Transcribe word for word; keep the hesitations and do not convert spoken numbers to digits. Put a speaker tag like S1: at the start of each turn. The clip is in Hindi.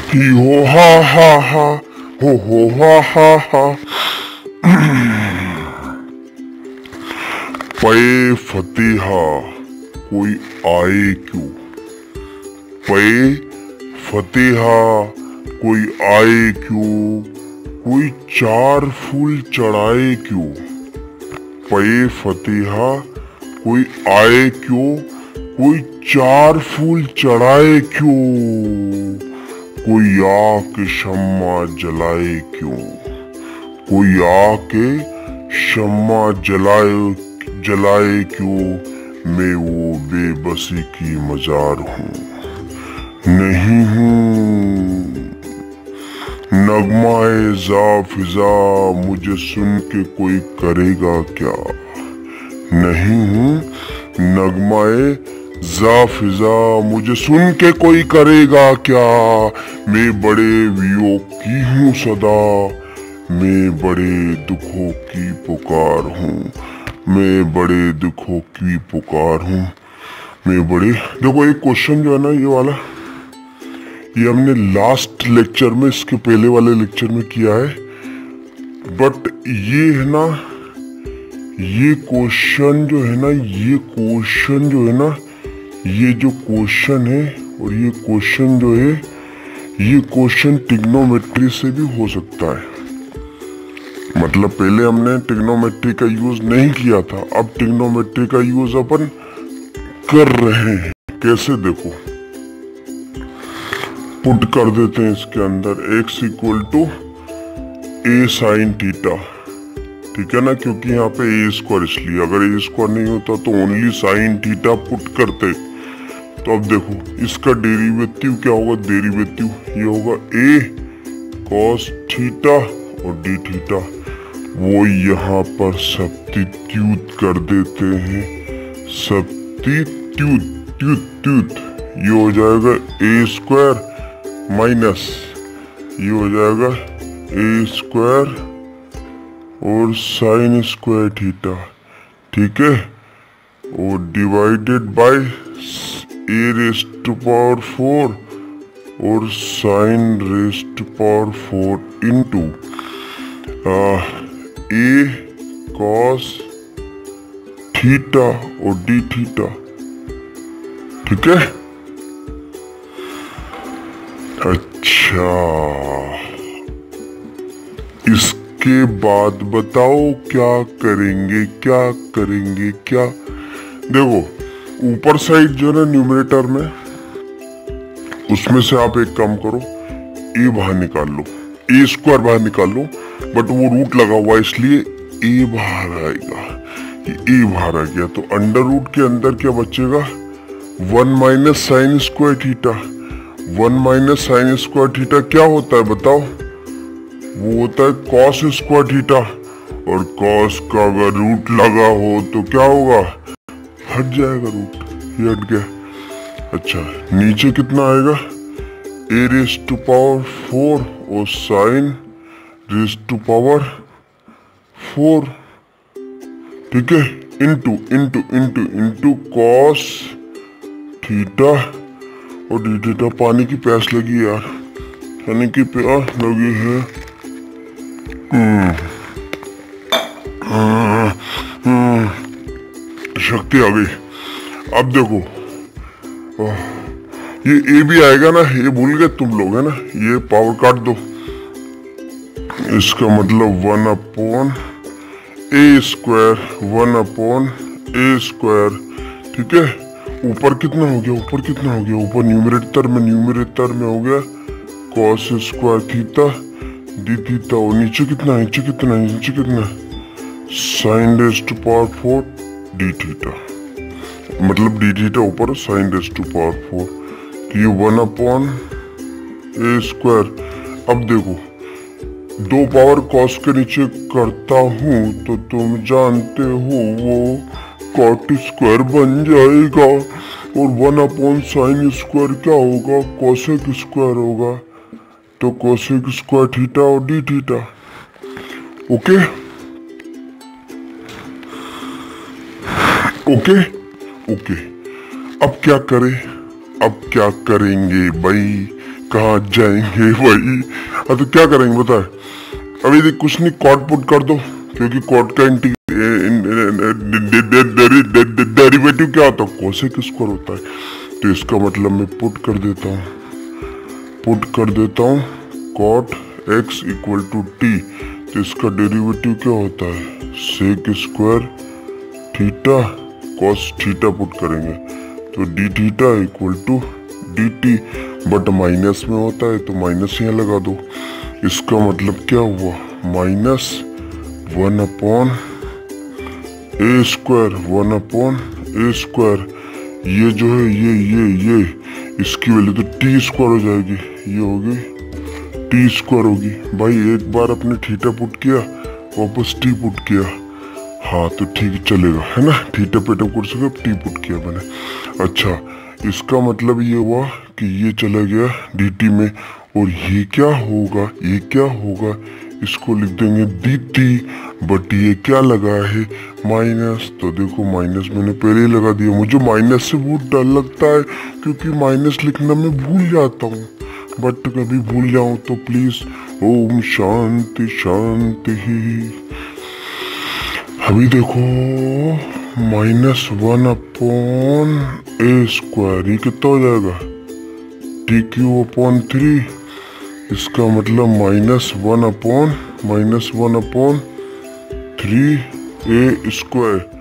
S1: ही हो हा हा हा हो हो हा हा हा। पे फतेहा कोई आए क्यों, पे फतेहा कोई आए क्यों, कोई चार फूल चढ़ाए क्यों। पे फतेहा कोई आए क्यों, कोई चार फूल चढ़ाए क्यों, कोई आके शम्मा जलाए क्यों, कोई आके शम्मा जलाए जलाए क्यों। मैं वो बेबसी की मजार हूँ, नहीं हूँ नगमाए जा फिजा, मुझे सुन के कोई करेगा क्या। नहीं हूँ नगमाए जा फिजा, मुझे सुन के कोई करेगा क्या। मैं बड़े वियोग की हूँ सदा, मैं बड़े दुखों की पुकार हूँ, मैं बड़े दुखों की पुकार हूँ। मैं बड़े देखो एक क्वेश्चन जो है ना ये वाला, ये हमने लास्ट लेक्चर में, इसके पहले वाले लेक्चर में किया है, बट ये है ना, ये क्वेश्चन जो है ना, ये क्वेश्चन जो है ना, ये जो क्वेश्चन है और ये क्वेश्चन जो है, ये क्वेश्चन ट्रिग्नोमेट्री से भी हो सकता है। मतलब पहले हमने ट्रिग्नोमेट्री का यूज नहीं किया था, अब ट्रिग्नोमेट्री का यूज अपन कर रहे हैं। कैसे देखो, पुट कर देते हैं इसके अंदर x equal to a sine theta, ठीक है ना, क्योंकि यहाँ पे ए स्क्वायर, इसलिए अगर ए स्क्वायर नहीं होता तो ओनली साइन थीटा पुट करते। तो अब देखो इसका डेरिवेटिव क्या होगा, डेरिवेटिव ये होगा ए कॉस थीटा और डी थीटा, वो यहाँ पर सब्स्टिट्यूट कर देते हैं, सब्स्टिट्यूट ट्यूट ट्यूट, ये हो जाएगा ए स्क्वायर माइनस ये हो जाएगा ए स्क्वायर और साइन स्क्वायर थीटा, ठीक है, और divided by a raised to power four और sine raised to power four into a cos theta और डी थीटा, ठीक है। अच्छा, इसके बाद बताओ क्या करेंगे, क्या करेंगे क्या। देखो ऊपर साइड जो है ना न्यूमरेटर में, उसमें से आप एक काम करो, ए बाहर निकाल लो, ए स्क्वायर बाहर निकाल लो, बट वो रूट लगा हुआ इसलिए ए बाहर आएगा, ये ए बाहर आ गया। तो अंडर रूट के अंदर क्या बचेगा, one minus sine square theta. One minus sine square theta क्या होता है बताओ, वो होता है कॉस स्क्वायर थीटा, और कॉस का अगर रूट लगा हो तो क्या होगा, हट जाएगा रूट, ये हट गया। अच्छा नीचे कितना आएगा, a raise to power four और sine raise to power four, ठीक है, into into into into cos theta और डी थीटा। पानी की प्यास लगी यार, पानी की प्यास लगी है। हम्म हम्म शक्ति आ गई। अब देखो ये ए भी आएगा ना, ये भूल गए तुम लोग है ना, ये पावर काट दो, इसका मतलब one upon a square, one upon a square, ठीक है। ऊपर कितना हो गया, ऊपर कितना हो गया, ऊपर न्यूमरेटर में, न्यूमरेटर में हो गया cos square theta d theta, और नीचे कितना, नीचे कितना, नीचे कितना, sine raise to power four d theta, मतलब डी थीटा ऊपर sine raise to power four, तो ये वन अपॉन ए स्क्वायर। अब देखो दो पावर कॉस के नीचे करता हूँ तो तुम जानते हो वो कॉट स्क्वायर बन जाएगा, और वन अपॉन साइन स्क्वायर क्या होगा, कोसेक स्क्वायर होगा, तो कोसेक स्क्वायर थीटा और d theta, okay okay okay. अब क्या करें, अब क्या करेंगे भाई, कहाँ जाएंगे भाई। अब तो क्या करेंगे बताए, अभी देख कुछ नहीं, कॉट पुट कर दो, क्योंकि कॉट का डेरिवेटिव क्या होता है, कोसेक स्क्वायर होता है। तो इसका मतलब मैं पुट कर देता हूँ, पुट कर देता हूँ cot x equal to t. तो इसका डेरिवेटिव क्या होता है, sec square theta cos theta put करेंगे तो d theta equal to d t, but minus में होता है तो माइनस यहाँ लगा दो। इसका मतलब क्या हुआ, minus one upon a square, one upon a square. ये जो है ये ये ये इसकी वैल्यू तो टी स्क्वायर हो जाएगी, ये होगी टी स्क्वायर होगी। भाई एक बार अपने थीटा पुट किया, वापस टी पुट किया, हाँ तो ठीक चलेगा है ना, थीटा पेटा कर सके, टी पुट किया मैंने। अच्छा इसका मतलब ये हुआ कि ये चला गया dt में, और ये क्या होगा, ये क्या होगा, इसको लिख देंगे dt, बट ये क्या लगा है माइनस। तो देखो माइनस मैंने पहले ही लगा दिया, मुझे माइनस से बहुत डर लगता है क्योंकि माइनस लिखना मैं भूल जाता हूँ, बट कभी भूल जाऊँ तो प्लीज ओम शांति शांति ही। अभी देखो minus one upon a square, ये कितना हो जाएगा, टी क्यू अपॉन थ्री। इसका मतलब minus one upon minus one upon three a square.